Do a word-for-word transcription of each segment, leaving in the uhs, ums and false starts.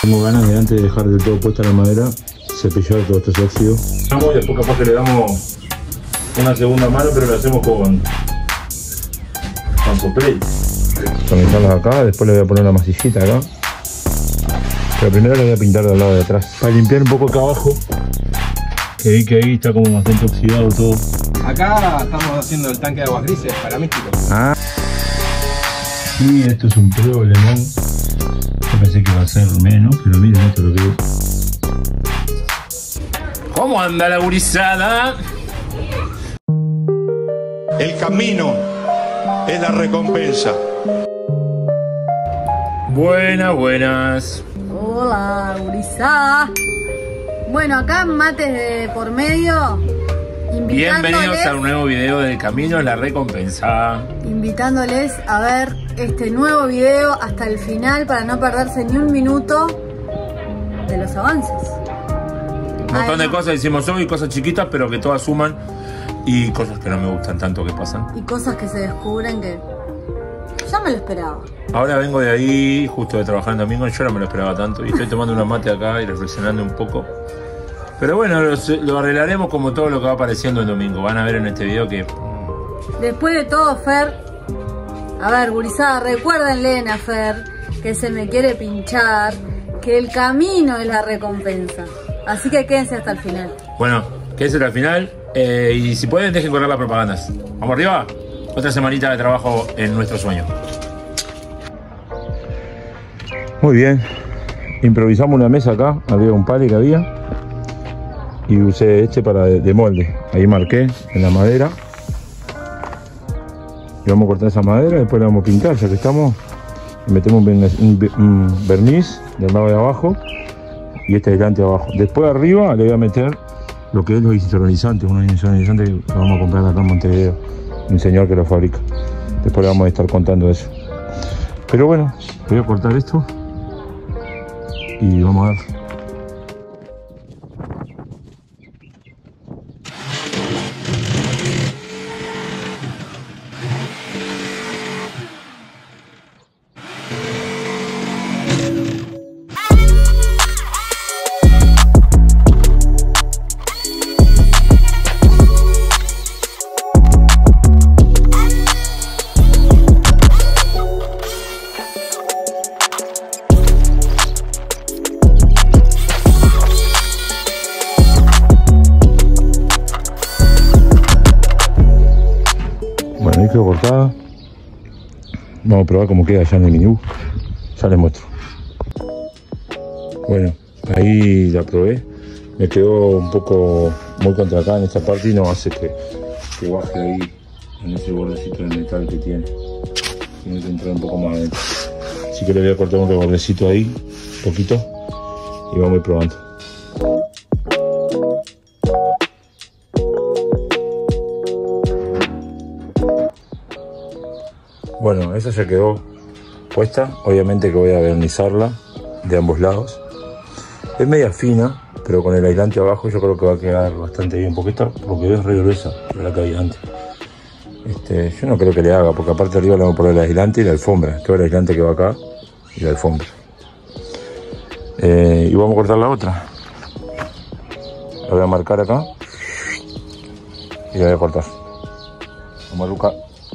Tengo ganas de, antes de dejar del todo puesta la madera, cepillar todos estos óxidos. Y después capaz que le damos una segunda mano, pero lo hacemos con con spray. Comenzamos acá, después le voy a poner una masillita acá. Pero primero le voy a pintar del lado de atrás. Para limpiar un poco acá abajo. Que vi que ahí está como bastante oxidado todo. Acá estamos haciendo el tanque de aguas grises para místicos. Ah. Y esto es un problemón. Yo pensé que iba a ser menos, pero miren esto lo que es. ¿Cómo anda la gurizada? El camino es la recompensa. Buenas, buenas. Hola, gurizada. Bueno, acá mates de por medio. Bienvenidos a un nuevo video del Camino es la Recompensa. Invitándoles a ver este nuevo video hasta el final para no perderse ni un minuto de los avances. Un montón de cosas hicimos hoy, cosas chiquitas, pero que todas suman. Y cosas que no me gustan tanto que pasan. Y cosas que se descubren que ya me lo esperaba. Ahora vengo de ahí, justo de trabajar en domingo, yo no me lo esperaba tanto. Y estoy tomando una mate acá y reflexionando un poco. Pero bueno, lo, lo arreglaremos como todo lo que va apareciendo el domingo. Van a ver en este video que... Después de todo, Fer... A ver, gurizada, recuérdenle a Fer que se me quiere pinchar, que el camino es la recompensa. Así que quédense hasta el final. Bueno, quédense hasta el final. Eh, y si pueden, dejen correr las propagandas. ¿Vamos arriba? Otra semanita de trabajo en nuestro sueño. Muy bien. Improvisamos una mesa acá, arriba de un pali que había. Y usé este para de, de molde. Ahí marqué en la madera. Y vamos a cortar esa madera, después la vamos a pintar, ya que estamos. Y metemos un verniz, un, un verniz del lado de abajo. Y este delante de abajo. Después arriba le voy a meter lo que es los insonorizantes, unos insonorizantes que vamos a comprar acá en Montevideo, un señor que lo fabrica. Después le vamos a estar contando eso. Pero bueno, voy a cortar esto y vamos a ver. Bueno, ahí quedó cortada. Vamos a probar cómo queda ya en el minibús. Ya les muestro. Bueno, ahí la probé. Me quedó un poco muy contra acá en esta parte y no hace que, que baje ahí en ese bordecito de metal que tiene. Tiene que entrar un poco más adentro. Así que le voy a cortar un rebordecito ahí, un poquito, y vamos a ir probando. Bueno, esa ya quedó puesta. Obviamente que voy a vernizarla de ambos lados. Es media fina, pero con el aislante abajo yo creo que va a quedar bastante bien. Porque esta, porque es re gruesa, la que había antes. Este, yo no creo que le haga, porque aparte arriba le vamos a poner el aislante y la alfombra. Todo el aislante que va acá y la alfombra. Eh, y vamos a cortar la otra. La voy a marcar acá. Y la voy a cortar. Vamos a buscar.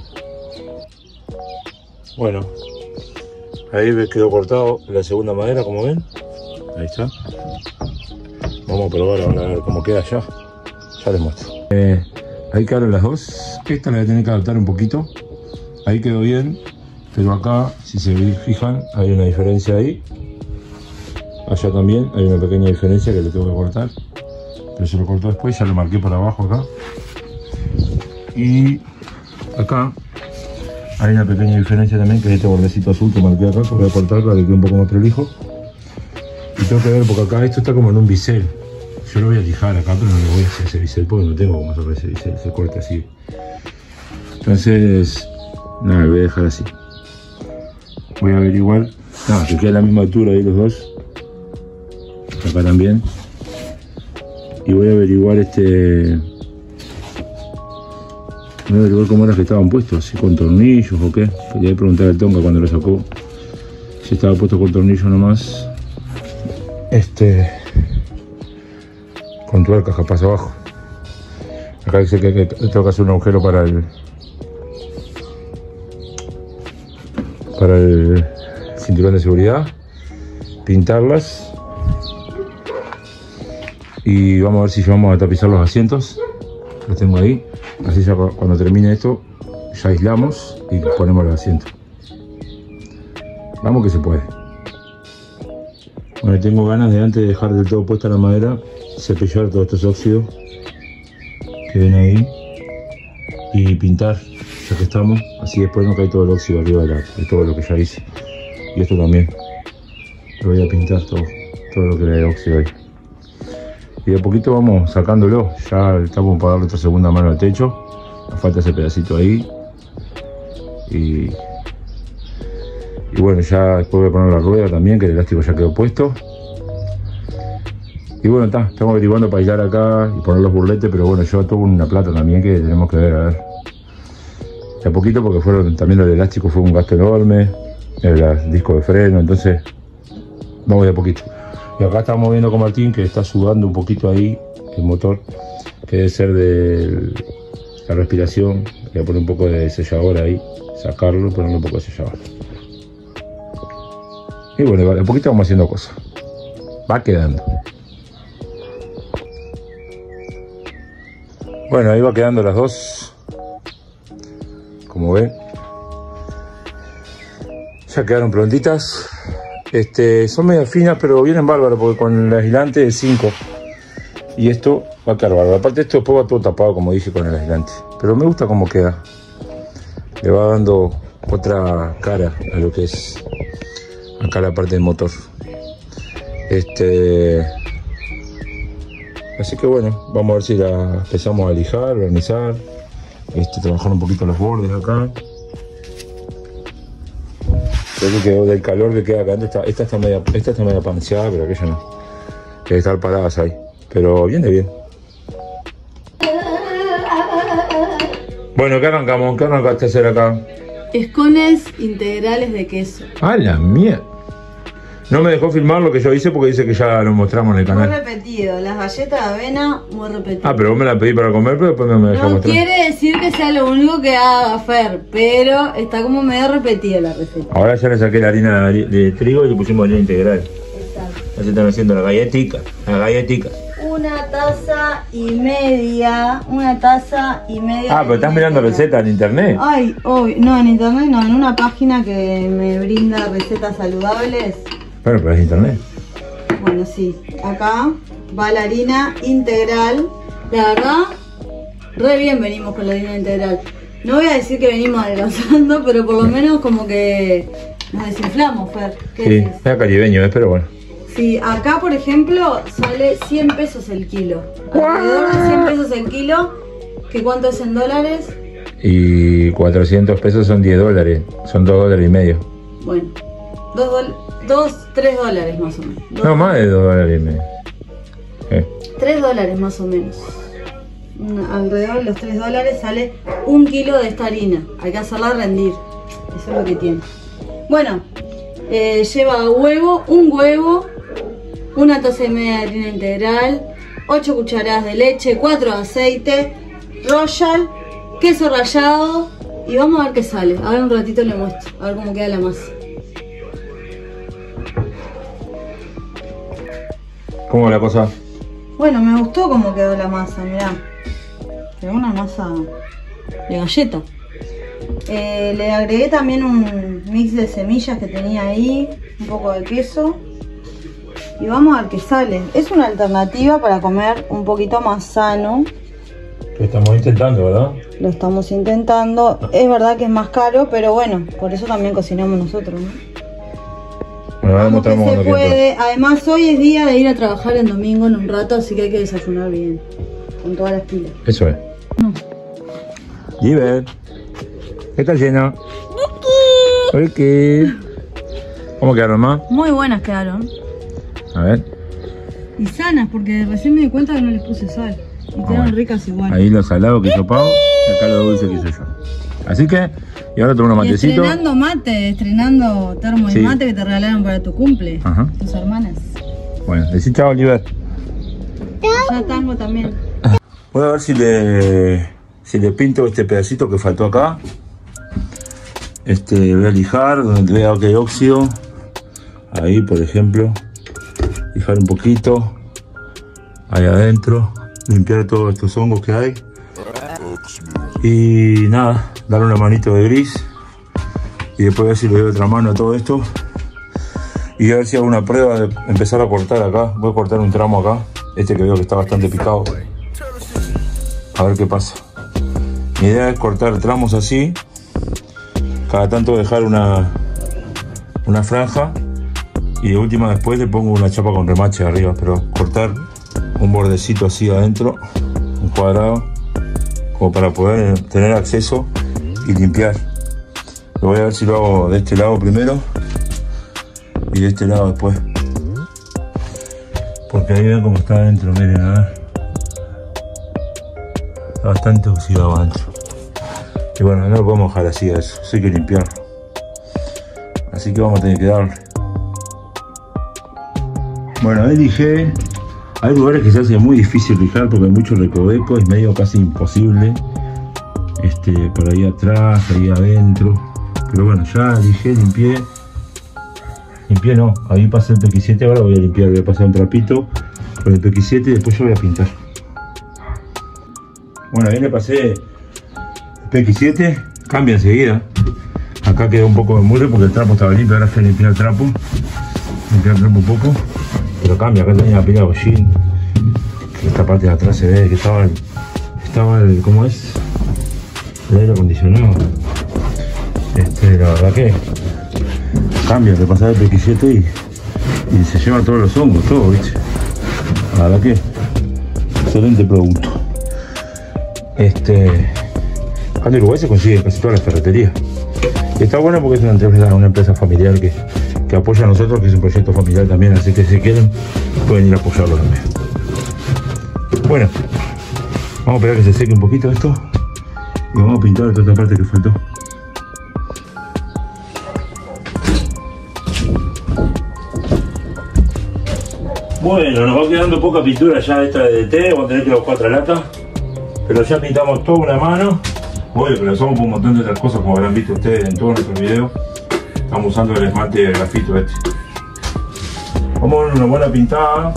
Bueno, ahí quedó cortado la segunda madera, como ven. Ahí está. Vamos a probar ahora a ver cómo queda ya. Ya les muestro. Eh, ahí quedaron las dos. Esta la voy a tener que adaptar un poquito. Ahí quedó bien. Pero acá, si se fijan, hay una diferencia ahí. Allá también hay una pequeña diferencia que le tengo que cortar. Pero se lo corto después, ya lo marqué para abajo acá. Y acá hay una pequeña diferencia también, que es este bordecito azul que marqué acá, que voy a cortar para que quede un poco más prolijo. Y tengo que ver, porque acá esto está como en un bisel. Yo lo voy a lijar acá, pero no lo voy a hacer ese bisel, porque no tengo cómo hacer ese bisel, se corta así. Entonces, nada, lo voy a dejar así. Voy a averiguar, nada, que quede a la misma altura ahí los dos. Acá también. Y voy a averiguar este... Voy a averiguar cómo era que estaban puestos, si con tornillos o qué. Quería preguntar al Tonga cuando lo sacó si estaba puesto con tornillos nomás este con tuercas capaz abajo. Acá dice que, que tengo que hacer un agujero para el para el cinturón de seguridad, pintarlas y vamos a ver si llevamos a tapizar los asientos. Los tengo ahí, así ya cuando termine esto ya aislamos y ponemos los asientos. Vamos que se puede. Bueno, tengo ganas de, antes de dejar del todo puesta la madera, cepillar todos estos óxidos que ven ahí y pintar, ya que estamos, así después no cae todo el óxido arriba de, la, de todo lo que ya hice. Y esto también lo voy a pintar todo, todo lo que le da óxido ahí. Y de a poquito vamos sacándolo, ya estamos para darle otra segunda mano al techo, nos falta ese pedacito ahí. Y, y bueno, ya después voy a poner la rueda también, que el elástico ya quedó puesto. Y bueno, está, estamos averiguando para aislar acá y poner los burletes, pero bueno, yo tuve una plata también que tenemos que ver, a ver. De a poquito, porque fueron también el elástico fue un gasto enorme, el disco de freno, entonces vamos de a poquito. Y acá estamos viendo con Martín que está sudando un poquito ahí el motor, que debe ser de la respiración. Voy a poner un poco de sellador ahí, sacarlo y ponerle un poco de sellador. Y bueno, de a poquito vamos haciendo cosas. Va quedando. Bueno, ahí va quedando las dos. Como ven, ya quedaron prontitas. Este, son medio finas, pero vienen bárbaras porque con el aislante es cinco. Y esto va a quedar bárbaro. Aparte, esto después va todo tapado, como dije, con el aislante. Pero me gusta cómo queda. Le va dando otra cara a lo que es acá la parte del motor. Este. Así que bueno, vamos a ver si la empezamos a lijar, organizar, este, trabajar un poquito los bordes acá. Creo que quedó del calor que queda acá. Esta, esta, está media, esta está media panseada, pero aquella no. Debe estar paradas ahí. Pero viene bien. Bueno, ¿qué arrancamos? ¿Qué arrancaste a hacer acá? Escones integrales de queso. ¡Ah, la mía! No me dejó filmar lo que yo hice porque dice que ya lo mostramos en el canal. Muy repetido, las galletas de avena, muy repetido. Ah, pero vos me la pedí para comer, pero después no me dejó No mostrar. quiere decir que sea lo único que haga Fer, pero está como medio repetida la receta. Ahora ya le saqué la harina de, de trigo y le pusimos harina integral. Exacto. Ya se están haciendo las galletitas, las galletitas. Una taza y media, una taza y media. Ah, pero estás mirando recetas en internet. Ay, hoy, no, en internet no, en una página que me brinda recetas saludables. Bueno, pero es internet. Bueno, sí, acá va la harina integral. La verdad, re bien venimos con la harina integral. No voy a decir que venimos adelgazando, pero por lo menos como que nos desinflamos, Fer. ¿Qué Sí, decís? es caribeño, ¿ves? Pero bueno. Sí, acá por ejemplo sale cien pesos el kilo. Alrededor de cien pesos el kilo. ¿Que cuánto es en dólares? Y cuatrocientos pesos son diez dólares. Son dos dólares y medio. Bueno, dos, dol dos tres dólares más o menos. Dos No, más de dos dólares y medio. Eh. tres dólares más o menos. Alrededor de los tres dólares sale un kilo de esta harina. Hay que hacerla rendir. Eso es lo que tiene. Bueno, eh, lleva huevo, un huevo, una taza y media de harina integral, ocho cucharadas de leche, cuatro de aceite, royal, queso rallado y vamos a ver qué sale. A ver un ratito le muestro, a ver cómo queda la masa. ¿Cómo va la cosa? Bueno, me gustó cómo quedó la masa, mirá. Quedó una masa de galleta. Eh, le agregué también un mix de semillas que tenía ahí, un poco de queso. Y vamos a ver qué sale. Es una alternativa para comer un poquito más sano. Lo estamos intentando, ¿verdad? Lo estamos intentando. Es verdad que es más caro, pero bueno, por eso también cocinamos nosotros, ¿no? Bueno, ahora Vamos que mostramos se cuando quede puede. Además, hoy es día de ir a trabajar el domingo en un rato, así que hay que desayunar bien. Con todas las pilas. todo. Eso es. No. Giver. ¿Qué está lleno? Ricky. ¿Cómo quedaron más? Muy buenas quedaron. A ver. Y sanas, porque recién me di cuenta que no les puse sal. Y quedaron bueno. ricas igual. Ahí lo salado que hizo Pau y acá lo dulce que hice yo. Así que, y ahora tomo unos Y matecitos. estrenando mate, estrenando termo Sí. y mate que te regalaron para tu cumple. Ajá. Tus hermanas. Bueno, decí chao, Oliver. Ya tango también. Voy a ver si le, si le pinto este pedacito que faltó acá. Este, voy a lijar donde vea que hay óxido. Ahí, por ejemplo. Lijar un poquito. Ahí adentro. Limpiar todos estos hongos que hay. Y nada, darle una manito de gris. Y después ver si le doy otra mano a todo esto. Y a ver si hago una prueba de empezar a cortar acá. Voy a cortar un tramo acá. Este que veo que está bastante picado. A ver qué pasa. Mi idea es cortar tramos así. Cada tanto dejar una, una franja. Y de última después le pongo una chapa con remache arriba. Pero cortar un bordecito así adentro. Un cuadrado. Como para poder tener acceso y limpiar. Lo voy a ver si lo hago de este lado primero. Y de este lado después. Porque ahí ven cómo está adentro, miren, a ver. Está bastante oxidado adentro. Y bueno, no lo podemos dejar así a eso, eso hay que limpiarlo. Así que vamos a tener que darle. Bueno, ahí lijé. Hay lugares que se hace muy difícil lijar porque hay mucho recoveco, es medio casi imposible. Este, por ahí atrás, ahí adentro. Pero bueno, ya lijé, limpié. Limpié no, ahí pasé el P X siete, ahora voy a limpiar, voy a pasar un trapito con el P X siete y después yo voy a pintar. Bueno, ahí le pasé el P X siete, cambia enseguida. Acá quedó un poco de mugre porque el trapo estaba limpio, ahora fui a limpiar el trapo. Limpiar el trapo un poco, pero cambia, acá tenía la pila de hollín. Esta parte de atrás se ve que estaba el, estaba el, ¿cómo es? El aire acondicionado. Este, la verdad que cambia, le pasar el P X siete y, y se lleva todos los hongos, todo, ¿viste? La verdad que excelente producto. Este, acá en Uruguay se consigue en casi todas las ferreterías. Y está bueno porque es una empresa, una empresa familiar que, que apoya a nosotros, que es un proyecto familiar también, así que si quieren pueden ir a apoyarlo también. Bueno, vamos a esperar que se seque un poquito esto y vamos a pintar toda esta parte que faltó. Bueno, nos va quedando poca pintura ya esta de D T, vamos a tener que buscar otra lata. Pero ya pintamos toda una mano. Obvio que lo usamos por un montón de otras cosas, como habrán visto ustedes en todos nuestros videos. Estamos usando el esmalte de grafito este. Vamos a dar una buena pintada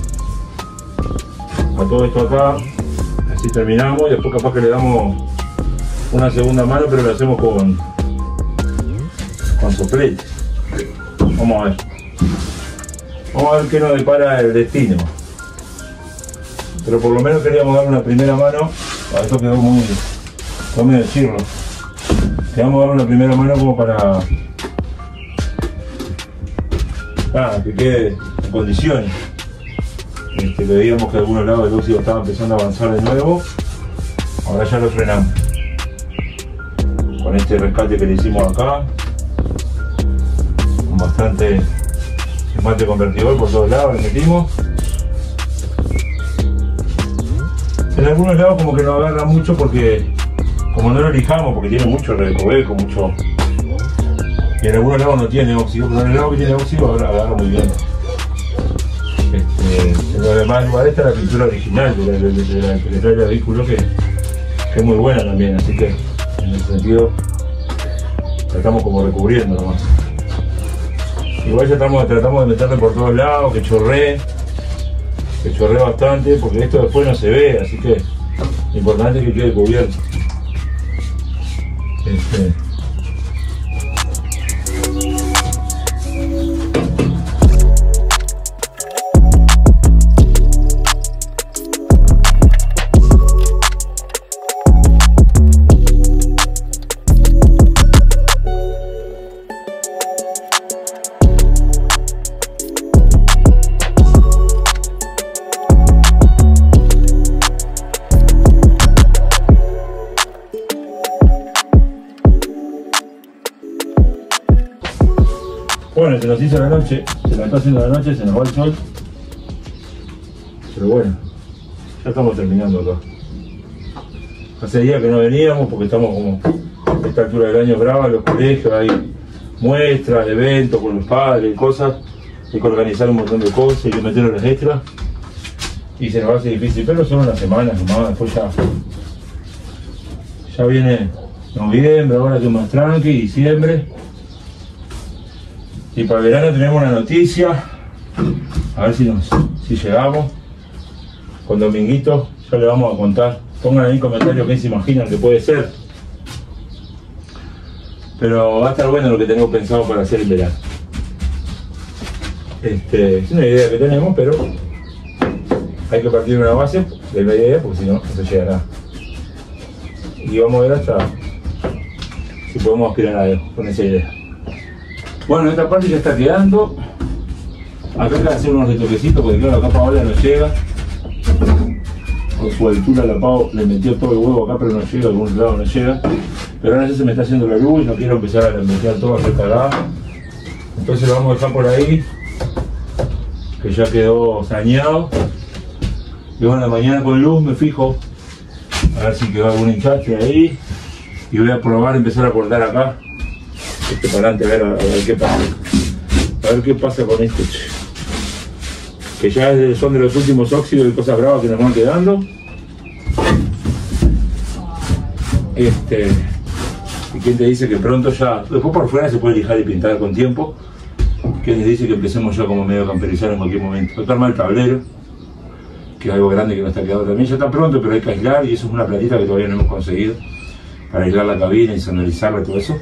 a todo esto acá. Así terminamos y después capaz que le damos una segunda mano, pero lo hacemos con, con soplete. Vamos a ver. Vamos a ver qué nos depara el destino. Pero por lo menos queríamos dar una primera mano. Esto quedó muy... no me decirlo. Queríamos dar una primera mano como para... Ah, que quede en condiciones. Este, veíamos que de algunos lados el óxido estaba empezando a avanzar de nuevo. Ahora ya lo frenamos. Con este rescate que le hicimos acá. Con bastante... esmalte convertidor por todos lados, le metimos. En algunos lados como que no agarra mucho porque como no lo lijamos, porque tiene mucho recoveco, mucho. Y en algunos lados no tiene óxido, pero en el lado que tiene óxido agarra, agarra muy bien. Este, en lo demás lugar esta es la pintura original de la, de, de, de la que le trae el vehículo, que, que es muy buena también, así que en ese sentido la estamos como recubriendo nomás. Igual ya estamos, tratamos de meterle por todos lados, que chorree, que chorree bastante, porque esto después no se ve, así que lo importante es que quede cubierto. Este. Bueno, se nos hizo la noche, se nos está haciendo la noche, se nos va el sol. Pero bueno, ya estamos terminando acá. Hace días que no veníamos porque estamos como a esta altura del año brava en los colegios, hay muestras, eventos con los padres, cosas. hay que organizar un montón de cosas, hay que meter horas extras y se nos va a hacer difícil, pero son unas semanas nomás, después ya, ya viene noviembre, ahora que es más tranqui, diciembre. Y para el verano tenemos una noticia, a ver si, nos, si llegamos, con Dominguito, ya le vamos a contar. Pongan ahí en comentarios qué se imaginan que puede ser. Pero va a estar bueno lo que tenemos pensado para hacer el verano. Este, es una idea que tenemos, pero hay que partir de una base de la idea, porque si no, no se llega a nada. Y vamos a ver hasta si podemos aspirar a algo con esa idea. Bueno, esta parte ya está quedando. Acá hay que hacer unos retoquecitos, porque claro, acá Paola no llega. Por su altura la Pau le metió todo el huevo acá, pero no llega, a algún lado no llega. Pero ahora ya se me está haciendo la luz, no quiero empezar a meter todo a hacer cagada. Entonces lo vamos a dejar por ahí, que ya quedó saneado. Y bueno, mañana con luz me fijo, a ver si quedó algún hinchache ahí. Y voy a probar, empezar a cortar acá este parante, a ver, a, a ver qué pasa. A ver qué pasa con esto, che. Que ya son de los últimos óxidos y cosas bravas que nos van quedando. Este, y quién te dice que pronto ya, después por fuera se puede lijar y pintar con tiempo. Quién les dice que empecemos ya como medio camperizar en cualquier momento. Hay que armar el tablero, que es algo grande que no está quedado también, ya está pronto, pero hay que aislar y eso es una platita que todavía no hemos conseguido para aislar la cabina y sonorizarla y todo eso.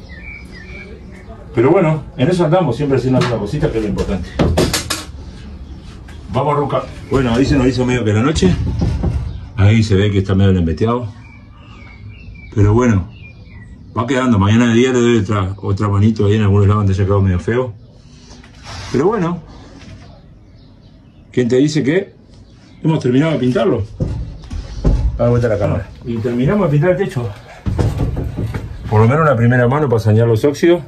Pero bueno, en eso andamos, siempre haciendo una cosita que es lo importante. Vamos, Ruca. Bueno, ahí se nos hizo medio que la noche. Ahí se ve que está medio lembeteado. Pero bueno, va quedando. Mañana de día le doy otra, otra manito ahí en algunos lados donde haya quedado medio feo. Pero bueno, ¿quién te dice que hemos terminado de pintarlo? Vamos a vuelta a la cámara. Y terminamos de pintar el techo. Por lo menos una primera mano para sanear los óxidos.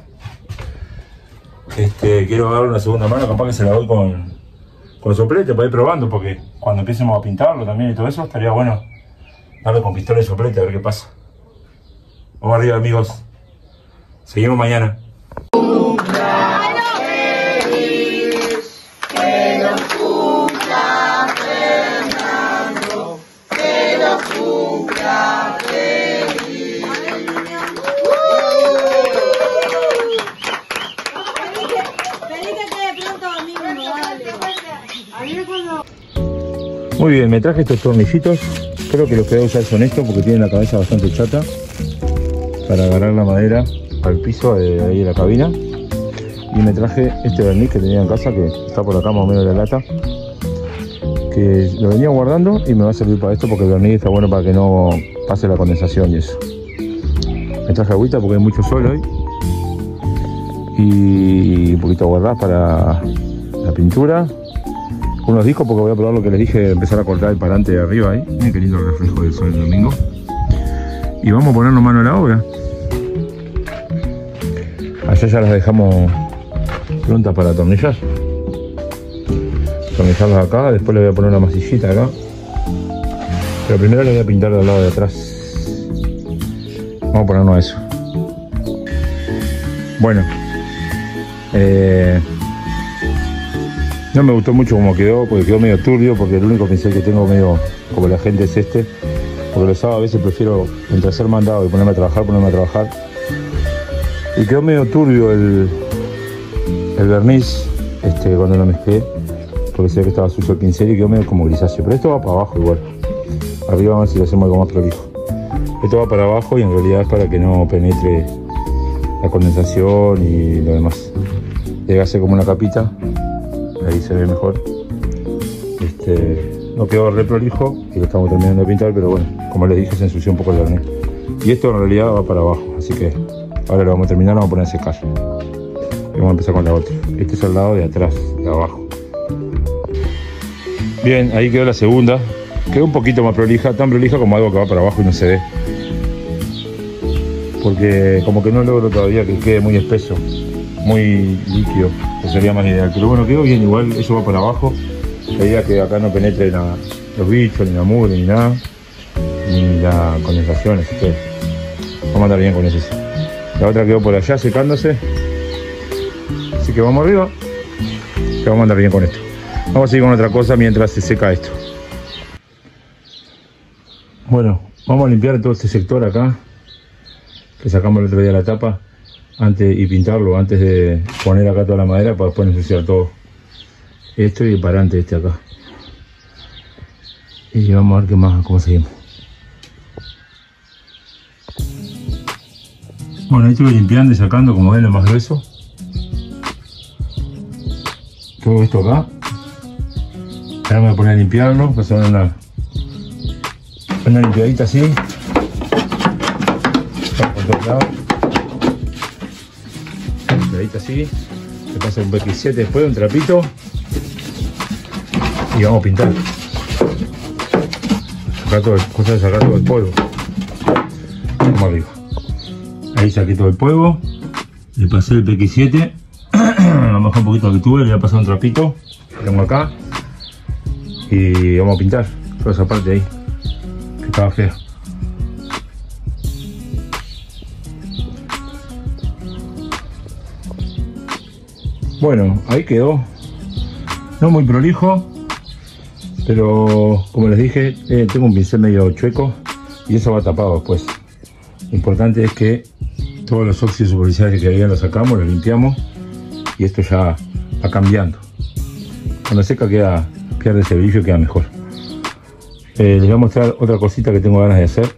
Este, quiero dar una segunda mano, capaz que se la doy con... con soplete para ir probando, porque cuando empecemos a pintarlo también y todo eso, estaría bueno darle con pistola y soplete a ver qué pasa. Vamos arriba, amigos. Seguimos mañana. Muy bien, me traje estos tornillitos. Creo que los que voy a usar son estos porque tienen la cabeza bastante chata para agarrar la madera al piso de ahí de la cabina. Y me traje este verniz que tenía en casa, que está por acá más o menos de la lata, que lo venía guardando y me va a servir para esto porque el verniz está bueno para que no pase la condensación y eso. Me traje agüita porque hay mucho sol hoy y un poquito de guardar para la pintura. Unos discos porque voy a probar lo que les dije, empezar a cortar el parante de arriba ahí. Miren qué lindo el reflejo del sol el domingo. Y vamos a ponernos mano a la obra. Allá ya las dejamos prontas para atornillar. Atornillarlas acá, después le voy a poner una masillita acá. Pero primero le voy a pintar del lado de atrás. Vamos a ponernos a eso. Bueno. Eh... No me gustó mucho como quedó, porque quedó medio turbio, porque el único pincel que tengo medio como la gente es este. Porque los sábados a veces prefiero, entre hacer mandado y ponerme a trabajar, ponerme a trabajar. Y quedó medio turbio el, el verniz este, cuando lo mezclé, porque se ve que estaba sucio el pincel y quedó medio como grisáceo. Pero esto va para abajo igual. Arriba vamos a ver si lo hacemos algo más prolijo. Esto va para abajo y en realidad es para que no penetre la condensación y lo demás. Llega a ser como una capita. Ahí se ve mejor. Este, no quedó re prolijo y lo estamos terminando de pintar, pero bueno, como les dije, se ensució un poco el verniz. Y esto en realidad va para abajo, así que ahora lo vamos a terminar, lo vamos a poner a secar. Y vamos a empezar con la otra. Este es el lado de atrás, de abajo. Bien, ahí quedó la segunda. Quedó un poquito más prolija, tan prolija como algo que va para abajo y no se ve. Porque como que no logro todavía que quede muy espeso, muy líquido, que sería más ideal. Pero bueno, quedó bien, igual eso va para abajo. La idea es que acá no penetre la, los bichos, ni la mugre, ni nada, ni la condensación, así que vamos a andar bien con eso. La otra quedó por allá secándose, así que vamos arriba. que vamos a andar bien con esto. Vamos a seguir con otra cosa mientras se seca esto. Bueno, vamos a limpiar todo este sector acá, que sacamos el otro día la tapa, antes y pintarlo antes de poner acá toda la madera para después ensuciar todo esto y el parante este acá. Y vamos a ver qué más, cómo seguimos. Bueno, ahí estuve limpiando y sacando, como ven, lo más grueso. Todo esto acá. Ahora me voy a poner a limpiarlo, pasar una, una limpiadita así. Por todos lados. Una limpiadita así. Le paso un B X siete después, un trapito. Y vamos a pintar. Sacar todo, cosa de sacar todo el polvo. Vamos arriba. Ahí saqué todo el polvo. Le pasé el P X siete. A lo mejor un poquito que tuve, le voy a pasar un trapito. Lo tengo acá. Y vamos a pintar toda esa parte ahí, que estaba fea. Bueno, ahí quedó. No muy prolijo, pero como les dije, eh, tengo un pincel medio chueco y eso va tapado después. Lo importante es que todos los óxidos superficiales que había los sacamos, los limpiamos y esto ya va cambiando. Cuando seca queda, pierde ese brillo y queda mejor. Eh, les voy a mostrar otra cosita que tengo ganas de hacer.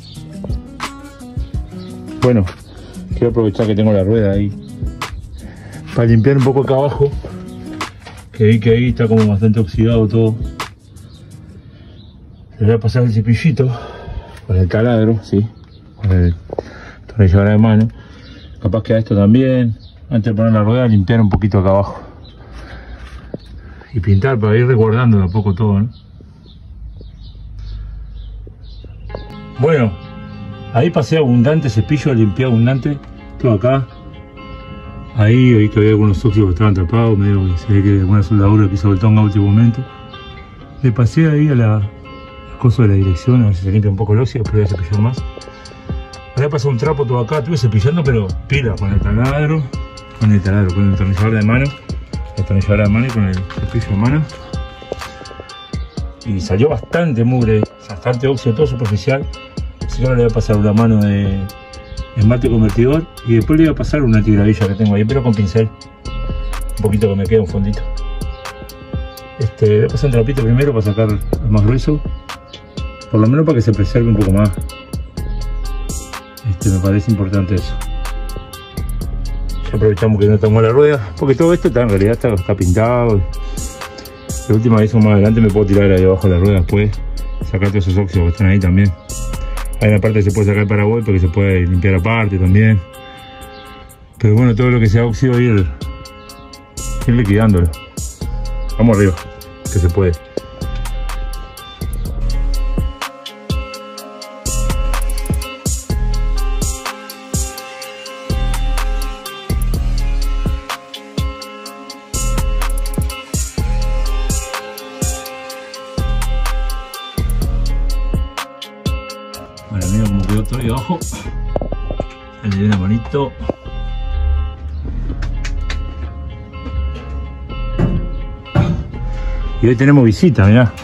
Bueno, quiero aprovechar que tengo la rueda ahí para limpiar un poco acá abajo, que vi que ahí está como bastante oxidado todo. Les voy a pasar el cepillito con el taladro, sí, con el tornillador de mano. Capaz que a esto también, antes de poner la rueda, limpiar un poquito acá abajo y pintar para ir resguardando de a poco todo, ¿no? Bueno, ahí pasé abundante cepillo, limpié abundante todo acá. Ahí vi que había algunos óxidos que estaban tapados, medio que se ve que alguna soldadura que soltó en último momento. Le pasé ahí a la, la cosa de la dirección, a ver si se limpia un poco el óxido, después voy a cepillar más. Ahora pasé un trapo todo acá, estuve cepillando, pero pila, con el taladro, con el taladro, con el tornillador de mano, el tornillador de mano y con el cepillo de mano. Y salió bastante mugre, bastante óxido, todo superficial. Así que ahora le voy a pasar una mano de esmalte convertidor y después le voy a pasar una antigravilla que tengo ahí, pero con pincel. Un poquito que me queda un fondito. Este, le voy a pasar un trapito primero para sacar el más grueso, por lo menos para que se preserve un poco más. Este, me parece importante eso. Ya aprovechamos que no estamos la rueda, porque todo esto está, en realidad está, está pintado. La última vez más adelante me puedo tirar ahí abajo de la rueda después, sacar todos esos óxidos que están ahí también. Hay una parte que se puede sacar para Paraguay porque se puede limpiar aparte también. Pero bueno, todo lo que sea óxido ir, ir liquidándolo. Vamos arriba, que se puede. Bueno, mira cómo quedó todo ahí abajo. Le doy una manito. Y hoy tenemos visita, mirá.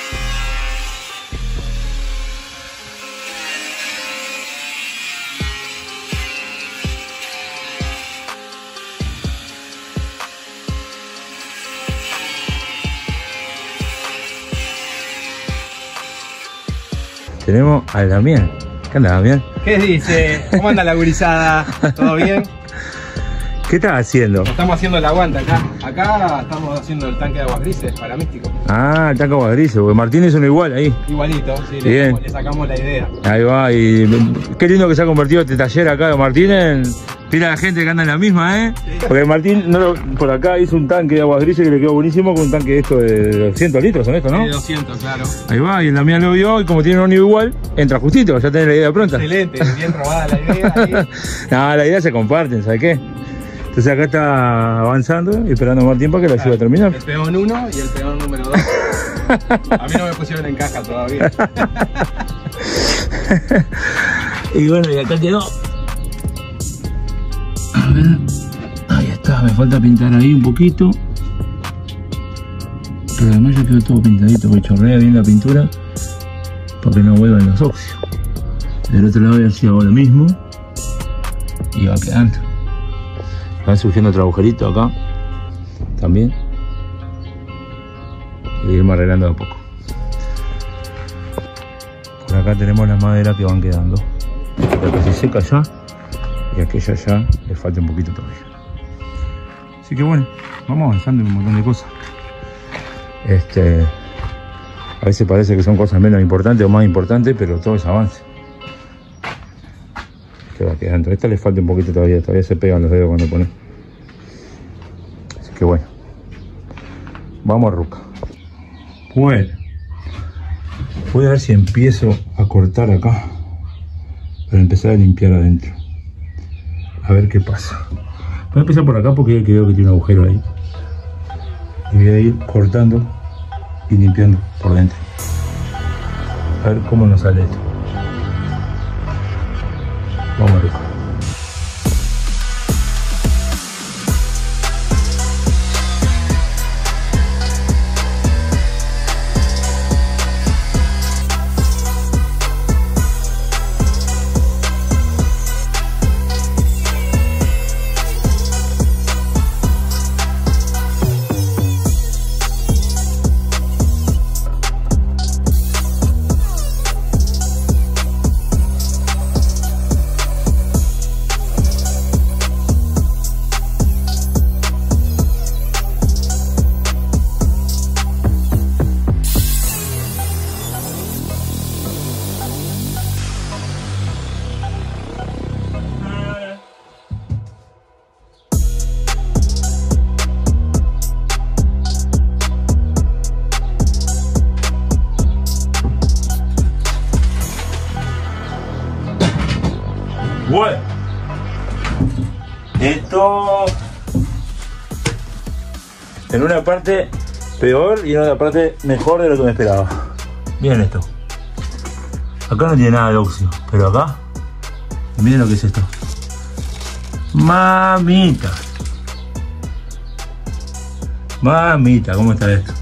Tenemos a Damián. ¿Qué anda, Damián? ¿Qué dice? ¿Cómo anda la gurizada? ¿Todo bien? ¿Qué estás haciendo? Estamos haciendo el aguante acá. Acá estamos haciendo el tanque de aguas grises para Místico. Ah, el tanque de aguas grises, porque Martín es uno igual ahí. Igualito, sí, le, Bien. le sacamos la idea. Ahí va, y qué lindo que se ha convertido este taller acá de Martín en pila de gente que anda en la misma, ¿eh? Sí. Porque Martín no lo, por acá hizo un tanque de aguas grises que le quedó buenísimo, con un tanque de esto de doscientos litros, son estos, ¿no? Sí, doscientos, claro. Ahí va, y el Damián lo vio y como tiene un óndigo igual, entra justito, ya tenés la idea pronta. Excelente, bien robada la idea. Ahí. No, la idea se comparten, ¿sabes qué? Entonces acá está avanzando y esperando más tiempo que la ayude a terminar. El peón uno y el peón número dos. A mí no me pusieron en caja todavía. Y bueno, y acá quedó. A ver. Ahí está, me falta pintar ahí un poquito. Pero además ya quedó todo pintadito, porque chorrea bien la pintura para que no vuelvan los óxidos. Del otro lado voy a hacer hago lo mismo y va quedando. Va surgiendo otro agujerito acá también. Y irme arreglando de a poco. Por acá tenemos las maderas que van quedando. La que se seca ya y aquella ya le falta un poquito todavía. Así que bueno, vamos avanzando en un montón de cosas. Este, a veces parece que son cosas menos importantes o más importantes, pero todo es avance. Que va quedando. A esta le falta un poquito todavía, todavía se pegan los dedos cuando pone. Así que bueno, vamos a ruca. Bueno, voy a ver si empiezo a cortar acá para empezar a limpiar adentro. A ver qué pasa. Voy a empezar por acá porque creo que tiene un agujero ahí. Y voy a ir cortando y limpiando por dentro. A ver cómo nos sale esto. Vamos a ver. Bueno, esto en una parte peor y en otra parte mejor de lo que me esperaba. Miren esto. Acá no tiene nada de óxido, pero acá, miren lo que es esto. Mamita. Mamita, ¿cómo está esto?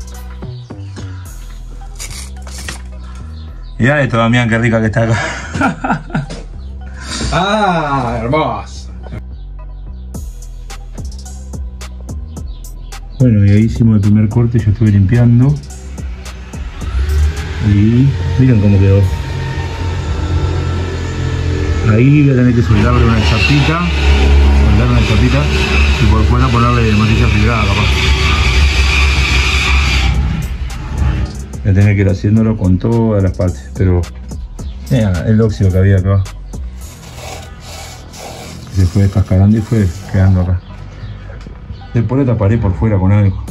Mirá esto, Damián, qué rica que está acá. ¡Ah, hermoso! Bueno, y ahí hicimos el primer corte, yo estuve limpiando. Y miren cómo quedó. Ahí voy a tener que soldarle una chapita. Soldar una chapita y por fuera ponerle matilla fibrada capaz. Voy a tener que ir haciéndolo con todas las partes, pero mira, el óxido que había acá se fue descascarando y fue quedando acá. Después le taparé por fuera con algo.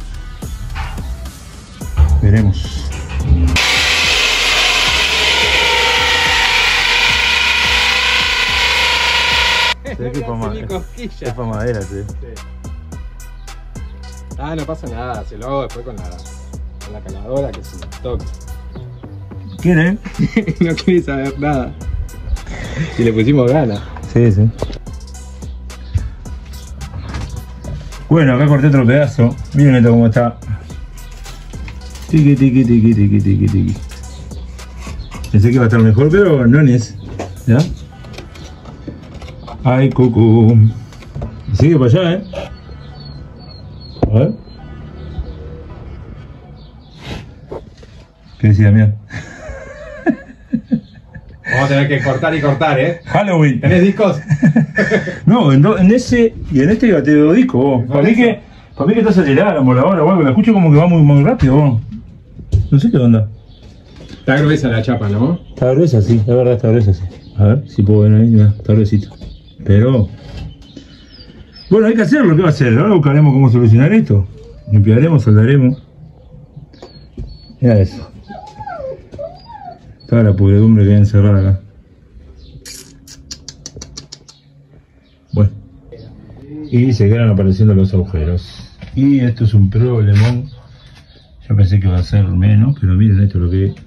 Veremos. Se ve que es para ma es pa madera, sí. Sí. Ah, no pasa nada, se lo hago después con la, con la caladora que es un toque. ¿Quiere? No quiere saber nada. Y le pusimos ganas. Sí, sí. Bueno, acá corté otro pedazo. Miren esto cómo está. Tiki, tiki, tiki, tiki, tiki, tiki. Pensé que iba a estar mejor, pero no es. ¿Ya? Ay, cucú. Sigue para allá, ¿eh? A ver. ¿Qué decía, Damián? Vamos a tener que cortar y cortar, ¿eh? Halloween. ¿Tenés discos? No, en, do, en ese y en este iba a tener dos discos, vos. Para mí que, para mí que estás acelerada la moladora o algo. La escucho como que va muy, muy rápido, vos. No sé qué onda. Está gruesa la chapa, ¿no? Está gruesa, sí. La verdad está gruesa, sí. A ver si puedo ver ahí. Mira, está gruesito. Pero... bueno, hay que hacerlo. ¿Qué va a hacer? Ahora buscaremos cómo solucionar esto. Limpiaremos, soldaremos. Mira eso. Toda la pudredumbre que hay encerrada acá. Bueno. Y se quedan apareciendo los agujeros. Y esto es un problemón. Yo pensé que iba a ser menos, pero miren esto lo que es.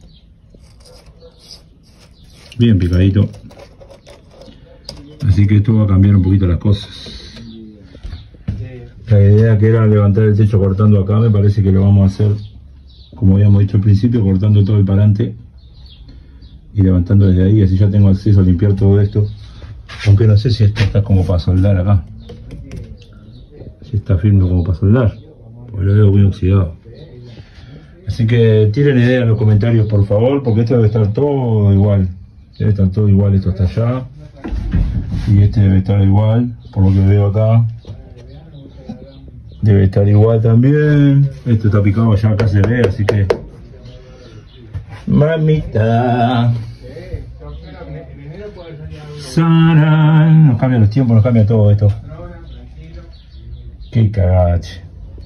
Bien picadito. Así que esto va a cambiar un poquito las cosas. La idea que era levantar el techo cortando acá, me parece que lo vamos a hacer como habíamos dicho al principio, cortando todo el parante y levantando desde ahí, así ya tengo acceso a limpiar todo esto. Aunque no sé si esto está como para soldar acá, si está firme como para soldar, porque lo veo muy oxidado. Así que tiren idea en los comentarios, por favor, porque esto debe estar todo igual. Debe estar todo igual, esto está allá y este debe estar igual, por lo que veo acá. Debe estar igual también. Esto está picado, ya acá se ve, así que... Mamita. Saran. Nos cambian los tiempos, nos cambia todo esto. Qué cagache.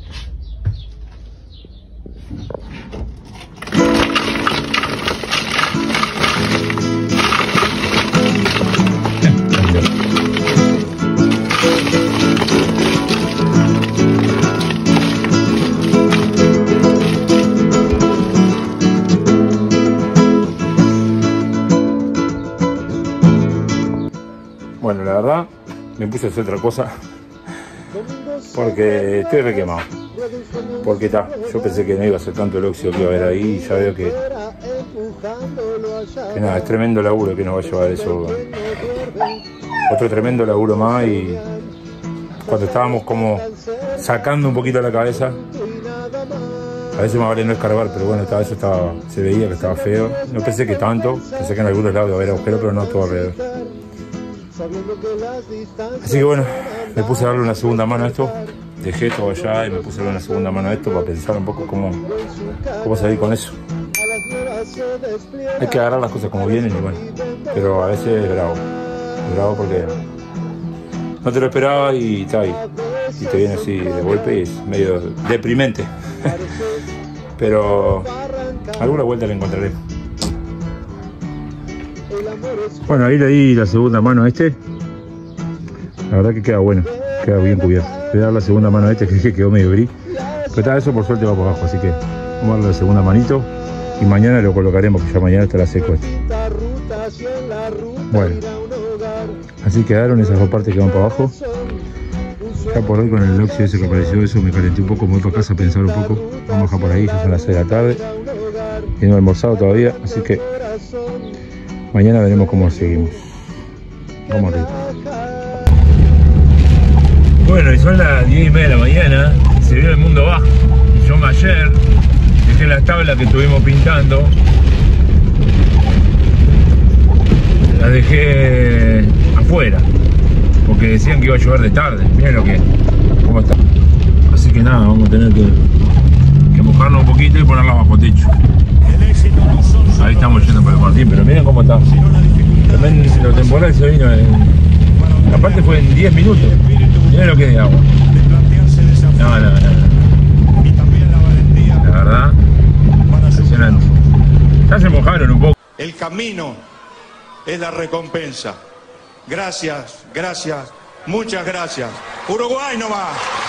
Bueno, la verdad, me puse a hacer otra cosa porque estoy re quemado. Porque está, yo pensé que no iba a ser tanto el óxido que iba a haber ahí y ya veo que, que nada, es tremendo laburo que nos va a llevar eso. Otro tremendo laburo más y cuando estábamos como sacando un poquito la cabeza, a veces más vale no escarbar, pero bueno, esta vez estaba, se veía que estaba feo. No pensé que tanto, pensé que en algunos lados iba a haber agujero, pero no todo alrededor. Así que bueno, me puse a darle una segunda mano a esto, dejé todo allá y me puse a darle una segunda mano a esto para pensar un poco cómo, cómo salir con eso. Hay que agarrar las cosas como vienen y bueno, pero a veces es bravo, es bravo porque no te lo esperaba y está ahí, y te viene así de golpe y es medio deprimente, pero alguna vuelta le encontraré. Bueno, ahí le di la segunda mano a este. La verdad que queda bueno, queda bien cubierto. Voy a dar la segunda mano a este que quedó medio gris. Pero está, eso por suerte va por abajo, así que vamos a darle la segunda manito. Y mañana lo colocaremos, que ya mañana estará seco esto. Bueno, así quedaron esas dos partes que van para abajo. Ya por hoy con el óxido ese que apareció, eso me calenté un poco, me voy para casa a pensar un poco. Vamos a bajar por ahí, ya son las seis de la tarde. Y no he almorzado todavía, así que mañana veremos cómo seguimos. Vamos arriba. Bueno, y son las diez y media de la mañana, y se vio el mundo bajo. Y yo ayer dejé las tablas que estuvimos pintando, las dejé afuera, porque decían que iba a llover de tarde. Miren lo que, cómo está. Así que nada, vamos a tener que, que mojarnos un poquito y ponerlas bajo techo. Ahí estamos yendo por el Martín, pero miren cómo está. También lo temporal se vino en... Aparte fue en diez minutos. Miren lo que es de agua. No, no, no. La verdad, impresionante. Ya se mojaron un poco. El camino es la recompensa. Gracias, gracias, muchas gracias. Uruguay nomás.